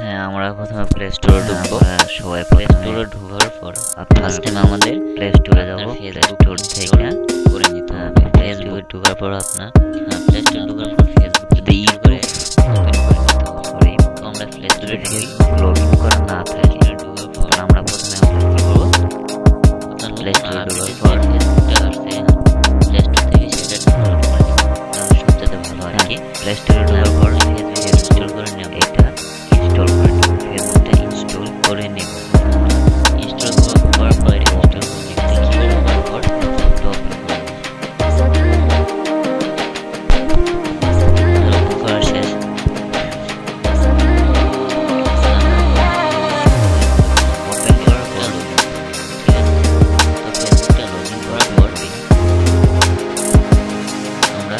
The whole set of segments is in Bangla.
হ্যাঁ, আমরা প্রথমে প্লে স্টোরে ঢুকবো। সবাই প্লে স্টোরে ঢোকার পর ফার্স্ট টাইম আমাদের প্লে স্টোরে যাবো। প্লে স্টোর থেকে করে নিতে হবে। ফেসবুকে ঢোকার পর আপনার প্লে স্টোরে ঢোকার পর ফেসবুক যদি ইউটিউব সরি তো আমরা প্লে স্টোরে লগ ইন করা না থাকলে ঢোকার পর আমরা প্রথমে কি করবো, প্লে স্টোরে ঢোকার পর ফেসবুকটা আসছে, প্লে স্টোর থেকে সেটা ডাউনলোড করে নিব। তাহলে সবচেয়ে ভালো আর কি। প্লে স্টোরে ঢোকার পর ফেসবুক ইনস্টল করে নেব। এটা ইনস্টল করে নেব, ফেসবুকটা ইনস্টল করে নেব। ইনস্টল করার পর ইনস্টল করার পর টপ করা শেষ। ওপেন করার পর ফেসবুকটা লগ ইন করার পর আমরা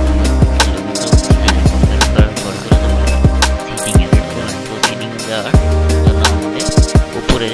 উপরে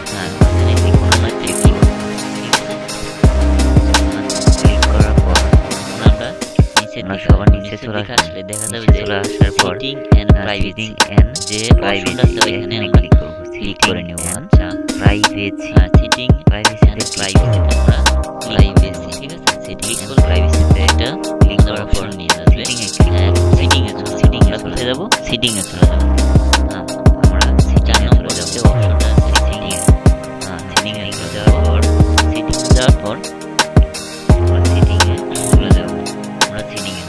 সবার নিচে চলে আসলে দেখা যাবে যে আসার পর সেটিং এন্ড প্রাইভেসি যে অপশনটা আছে এখানে আমরা ক্লিক করব। ক্লিক করে নিব। আচ্ছা, privacy setting privacy and privacy আমরা প্রাইভেসি ঠিক আছে। সেটিং এন্ড প্রাইভেসিতে এটা ক্লিক করার পর নিয়ে আসবে সেটিং এ চলে যাব। সেটিং এ চলে যাব। আমরা সেটিং এ চলে যাব। অপশনটা আছে সেটিং এ। সেটিং এ যাওয়ার পর সেটিং যাওয়ার পর আমরা সেটিং এ চলে যাব। আমরা সেটিং এ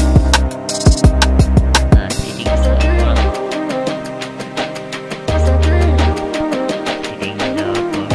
সেটিং যাওয়ার পর সেটিং যাওয়ার পর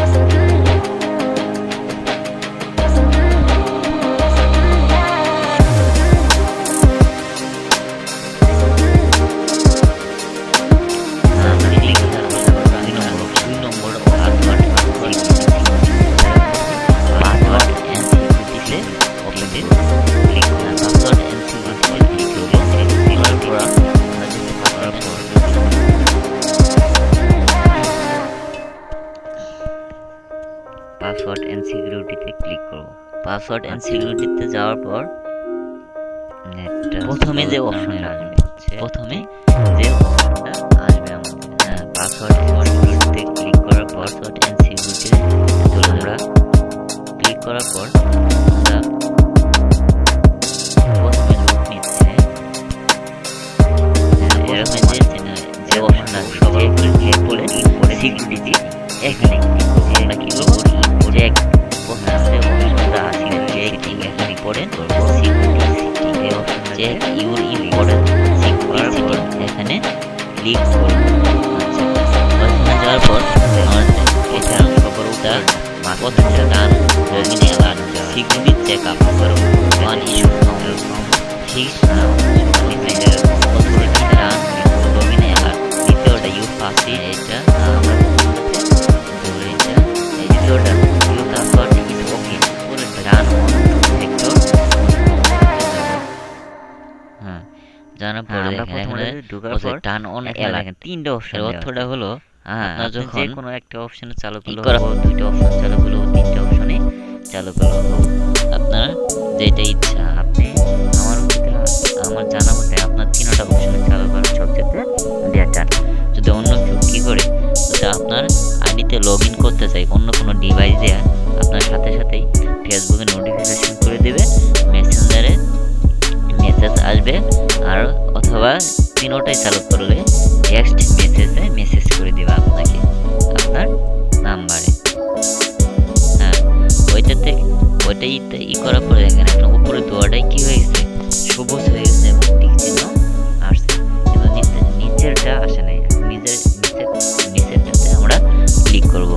পাসওয়ার্ড এন্ড সিকিউরিটিতে ক্লিক করব। পাসওয়ার্ড এন্ড সিকিউরিটিতে যাওয়ার পর প্রথমে যে অপশনটা আসবে প্রথমে যে অপশনটা আসবে আমাদের পাসওয়ার্ড এন্ড সিকিউরিটিতে ক্লিক করার পর পাসওয়ার্ড এন্ড সিকিউরিটিতে চলে আমরা ক্লিক করার পর আমরা প্রথমে লুক নিচ্ছে এরকম যে অপশনটা সবাই ক্লিক করে সিকিউরিটি এখানে আমরা কি করব, ইম্পোর্ট প্রথমে অপশনটা আছে এখানে পড়ে সিকিউরিটি এই অপশনটা চেক ইউর ইম্পোর্টেন্ট সিকিউরিটি এখানে ক্লিক করব। আচ্ছা, ওখানে যাওয়ার পর আমাদের এটা সবরটা প্রথমটা done login alert security checkup করব। One issue found from his messenger authority done login alert দ্বিতীয়টা ইউ পাসি এটা আমরা জানার পরে এখানে টার্ন অন অ্যালার্ট তিনটা অপশন। অর্থটা হলো আপনার যখন যে কোনো একটা অপশনে চালু করলে দুইটা অপশন চালু করলে তিনটা অপশনে চালু করলে আপনার যেটা ইচ্ছা আপনি আমার জানা মতে আপনার তিনটা অপশনে চালু করার সবচেয়ে বেটার। যদি অন্য কেউ কি করে, যদি আপনার আইডিতে লগ ইন করতে চাই অন্য কোনো ডিভাইস দিয়ে আপনার সাথে সাথেই ফেসবুকে নোটিফিকেশন করে দেবে, মেসেঞ্জারে মেসেজ আসবে, আর অথবা তিনটাই চালু করলে টেক্সট মেসেজে মেসেজ করে দিবে আপনাকে আপনার নাম্বারে। হ্যাঁ, ওইটাই ই করার পরে দেখেন আপনার উপরে দোয়াটাই কি হয়ে গেছে, সবুজ হয়ে গেছে এবং টিক চিহ্ন আসছে, কিন্তু নিচেরটা আসে নাই। নিচেরটাতে আমরা ক্লিক করব।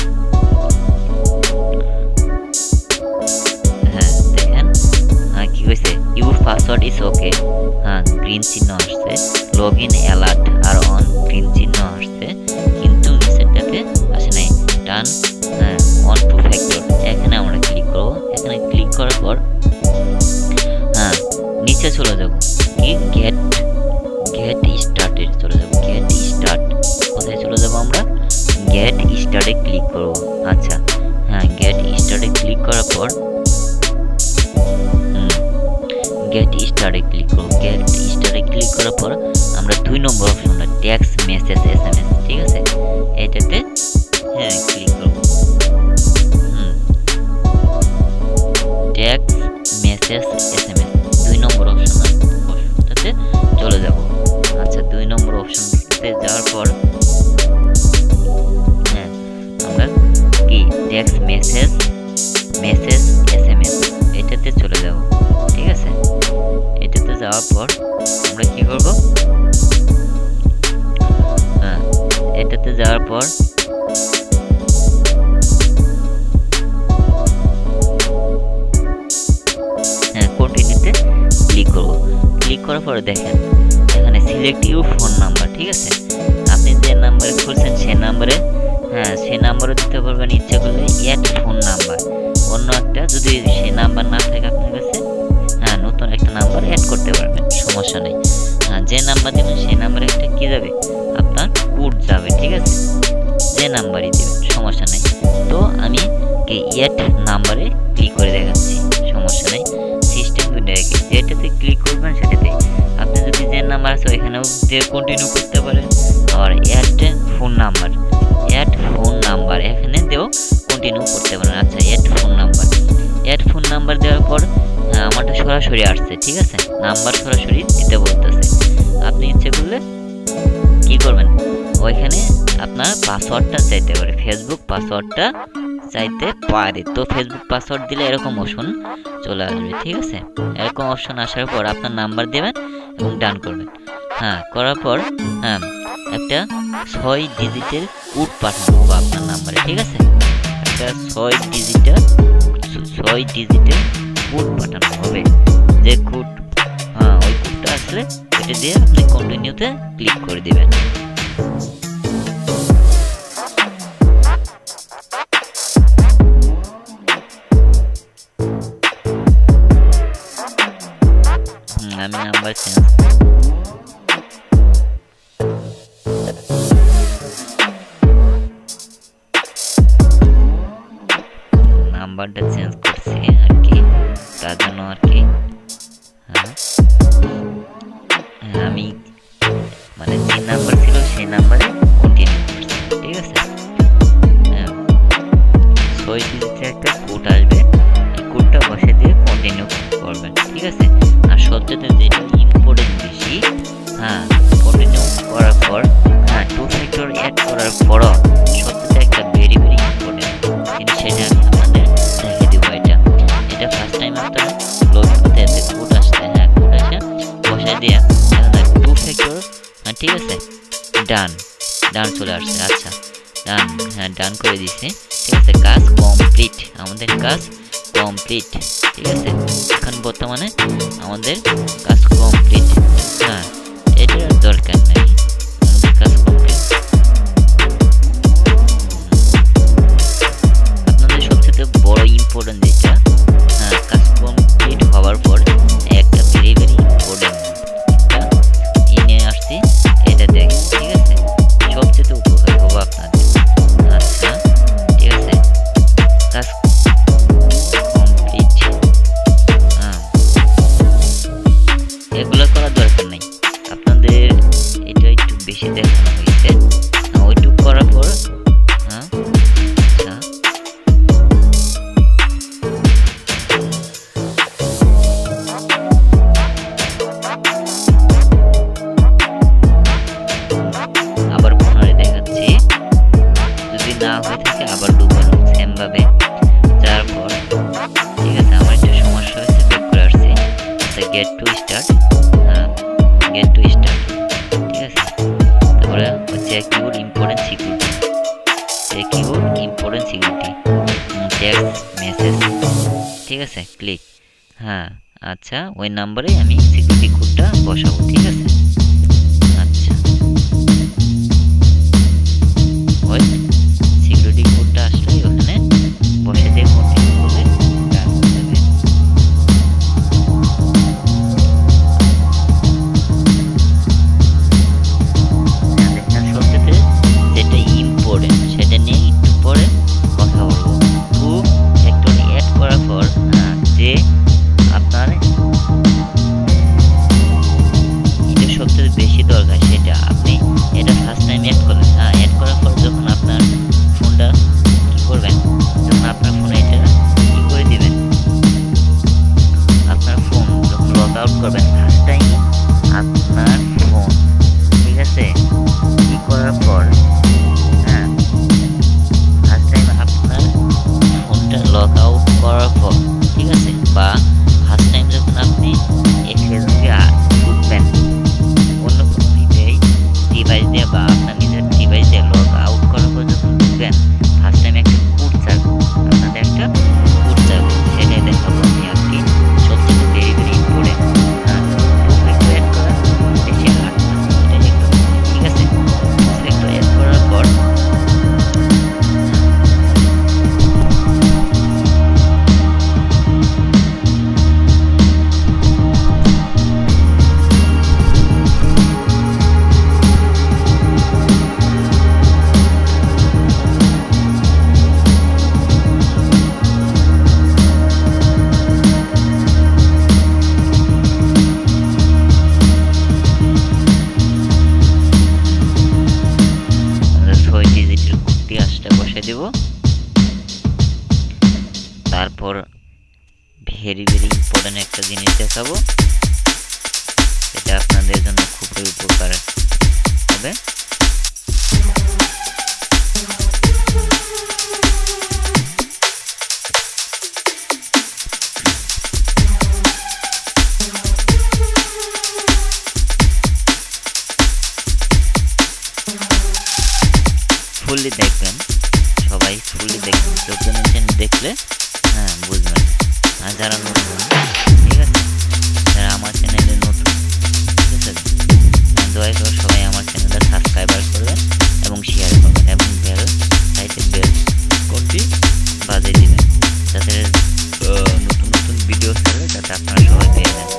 হ্যাঁ দেখেন কি হয়েছে, ইউর পাসওয়ার্ড ইজ ওকে। হ্যাঁ, গ্রিন চিহ্ন আসছে, লগ ইন অ্যালার্ট আর অন গ্রিন চিহ্ন আসছে, কিন্তু নিচেরটাতে আসে নাই টার্ন অন টু ফ্যাক্টর। এখানে আমরা ক্লিক করব। এখানে ক্লিক করার পর হ্যাঁ নিচে চলে যাব, কি গেট স্টার্টে চলে যাব। গেট স্টার্ট কোথায় চলে যাব আমরা, গেট স্টার্টে ক্লিক করব। আচ্ছা হ্যাঁ, গেট স্টার্টে ক্লিক করার পর গেট স্টার্টে ক্লিক করব। গেট স্টার্টে ক্লিক করার পর আমরা 2 নম্বর অপশনটা টেক্সট মেসেজ SMS, ঠিক আছে, এটাতে হ্যাঁ ক্লিক করব। টেক্সট মেসেজ SMS 2 নম্বর অপশনটাতে চলে যাব। আচ্ছা 2 নম্বর অপশনটাতে যাওয়ার পর হ্যাঁ আমরা কি টেক্সট মেসেজ SMS এটাতে চলে যাব, ঠিক আছে। এটাতে যাওয়ার পর আমরা কি করব, এটাতে যাওয়ার পর কন্টিনিউতে ক্লিক করব। ক্লিক করার পরে দেখেন এখানে সিলেক্ট ইউর ফোন নাম্বার, ঠিক আছে। আপনি যে নাম্বারে খুলছেন সেই নাম্বারে সেই নাম্বারও দিতে পারবেন, ইচ্ছা করলে অ্যাড ফোন নাম্বার অন্য একটা, যদি সেই নাম্বার না থাকে আপনার কাছে নতুন একটা নাম্বার অ্যাড করতে পারবেন, সমস্যা নেই। যে নাম্বার দেবেন সেই নাম্বারে একটা কি যাবে, আপনার কোড যাবে, ঠিক আছে। যে নাম্বারই দেবেন সমস্যা নেই। তো আমি কি অ্যাড নাম্বারে ক্লিক করে দেখাচ্ছি, সমস্যা নেই। সিস্টেম যেটাতে ক্লিক করবেন সেটাতে আপনি যদি যে নাম্বার আছে ওইখানেও দিয়ে কন্টিনিউ করতে পারেন, আর অ্যাড ফোন নাম্বার এখানে দিয়েও কন্টিনিউ করতে পারেন। আচ্ছা অ্যাড ফোন নাম্বার দেওয়ার পর আমারটা সরাসরি আসছে, ঠিক আছে, নাম্বার সরাসরি দিতে বলতেছে। আপনি ইচ্ছে করলে কি করবেন, ওইখানে আপনার পাসওয়ার্ডটা চাইতে পারে, ফেসবুক পাসওয়ার্ডটা চাইতে পারে। তো ফেসবুক পাসওয়ার্ড দিলে এরকম অপশন চলে আসবে, ঠিক আছে। এরকম অপশন আসার পর আপনার নাম্বার দেবেন এবং ডান করবেন। করার পর একটা 6 ডিজিটের কোড পাঠানো হবে আপনার নাম্বারে, ঠিক আছে। একটা 6 ডিজিটের কোড পাঠানো হবে। যে কোড ওই কোডটা আসলে এটা দিয়ে আপনি কন্টিনিউতে ক্লিক করে দিবেন। আমি নাম্বার নাম্বারটা চেঞ্জ করছি আর কি, তার জন্য আর কি আমি মানে যে নাম্বার ছিল সেই নাম্বারে কন্টিনিউ করছি, ঠিক আছে। 6 ডিজিটের একটা কোড আসবে, এই কোডটা বসে দিয়ে কন্টিনিউ করবেন, ঠিক আছে। আর সবচেয়ে যেটা ইম্পর্টেন্ট বেশি, কন্টিনিউ করার পর 2 ফ্যাক্টর অ্যাড করার পরও সবচেয়ে একটা ভেরি ইম্পর্টেন্ট জিনিস, সেটা আমি আপনাদের দেখে দিব। এটা ফার্স্ট টাইম আপনারা লগ করতে এসে কোড আসছে, কোড আসে বসায় দিয়ে 2 ফ্যাক্টর, ঠিক আছে, ডান চলে আসছে। আচ্ছা ডান করে দিছে, ঠিক আছে। কাজ কমপ্লিট, আমাদের কাজ কমপ্লিট, ঠিক আছে। এখন বর্তমানে আমাদের কাজ কমপ্লিট, এটার দরকার নেই, আমাদের কাজ কমপ্লিট। আপনাদের সবচেয়ে বড় ইম্পর্টেন্ট যেটা, কাজ কমপ্লিট হওয়ার পর একটা ভেরি ইম্পর্টেন্ট নিয়ে আসছি, এটা দেখেন, ঠিক আছে। সবচেয়ে উপকার হবে আপনাদের। আচ্ছা ঠিক আছে, কাজ কমপ্লিট, এগুলো করার দরকার নেই আপনাদের, এটা একটু বেশি দেখানো হয়েছে। ওইটুক করার পর আবার পুনরায় দেখাচ্ছি, যদি না হয়ে থাকে আবার ডুবানো সেম ভাবে যাওয়ার পর, ঠিক আছে। আমার একটা সমস্যা হয়েছে, ব্যাক করে আসছি। গেট টু স্টার্ট, ঠিক আছে। তারপরে check your important security, text message, ঠিক আছে, ক্লিক। আচ্ছা ওই নাম্বারে আমি সিকিউরিটি কোডটা বসাবো, ঠিক আছে। আচ্ছা ওই সিকিউরিটি কোডটা আসলে ওখানে বসে দিয়ে কন্টিনিউ করবে, ডান করবে। সবচেয়ে যেটা ইম্পর্টেন্ট সেটা নিয়ে একটু পরে কথা বলবো। 2 ফ্যাক্টর অ্যাড করার পর যে আপনার এটা দিয়ে বা আপনার নিজের ডিভাইস দিয়ে লগ আউট করার পর যখন ঢুকবেন ফার্স্ট টাইম একটা কোড চাইবে, আপনাদের একটা কোড চাইবে, সেটাই দেখাবো আমি আর কি। সবচেয়ে very very important, two factor add করা বেশি হার্ড না, এটাই একটু ঠিক আছে। টু ফ্যাক্টর অ্যাড করার পর দেব। তারপর ভেরি ভেরি ইম্পর্টেন্ট একটা জিনিস দেখাবো, এটা আপনাদের জন্য খুবই উপকার হবে। ফুললি দেখবেন, সবাই ফুললি দেখবেন, চোখে নিচে দেখলে বুঝবেন। আর যারা নতুন, ঠিক আছে, যারা আমার চ্যানেলে নতুন, ঠিক আছে, দয়া করে সবাই আমার চ্যানেলটা সাবস্ক্রাইবার করবেন এবং শেয়ার করবেন এবং বেল সাইডে বেল কোনটি বাজিয়ে দিবেন, যাতে নতুন নতুন ভিডিও ছাড়লে যাতে আপনারা সবাই পেয়ে যান।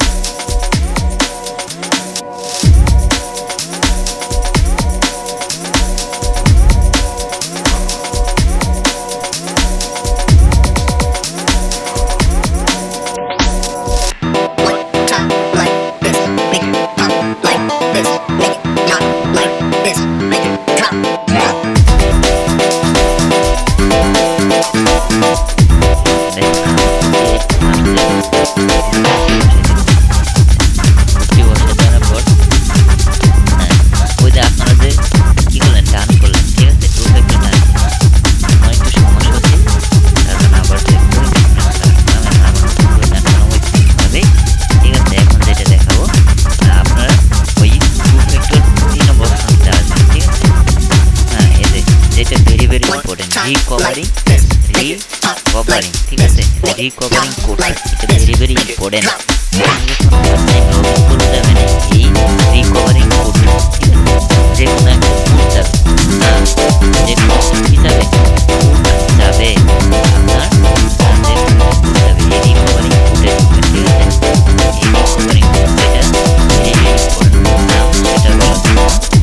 রিকভারিং, ঠিক আছে, রিকভারিং কোড এটা ভেরি ভেরি ইম্পর্টেন্ট। যখন করে যাবেন এই রিকভারিং কোড, ঠিক আছে, যে কোনো একটা কোড যাবে, যে কোনো কি যাবে, কোড যাবে আপনার, যে কোনো কোড যাবে এই রিকভারিং কোডে, ঠিক আছে। এই রিকভারিং কোড এটা ভেরি ভেরি ইম্পর্টেন্ট, সেটা বলার জন্য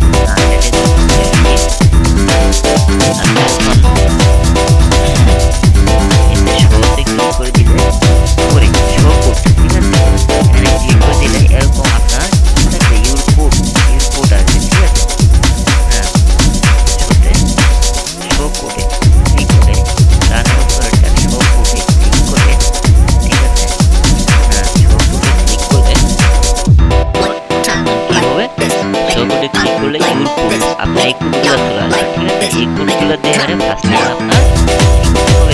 করে দিলে করে শো কোড, ঠিক আছে, এখানে ক্লিক করে দিলে এরকম আপনার ইউর কোড আছে, ঠিক আছে। শো কোডে ক্লিক করে রানের উপরে শো কোডে ক্লিক করে, ঠিক আছে, শো কোডে ক্লিক করলে কি হবে, শো কোডে ক্লিক করলে ইউর কোড আপনার এই কোডগুলো চলে আসবে, ঠিক আছে। এই কোডগুলো দিয়ে ফার্স্ট টাইম আপনার হবে